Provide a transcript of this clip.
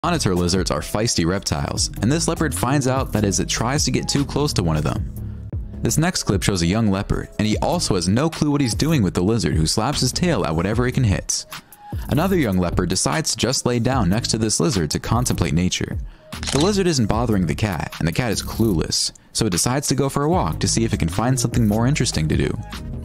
Monitor lizards are feisty reptiles, and this leopard finds out that as it tries to get too close to one of them. This next clip shows a young leopard, and he also has no clue what he's doing with the lizard, who slaps his tail at whatever it can hit. Another young leopard decides to just lay down next to this lizard to contemplate nature. The lizard isn't bothering the cat, and the cat is clueless, so it decides to go for a walk to see if it can find something more interesting to do.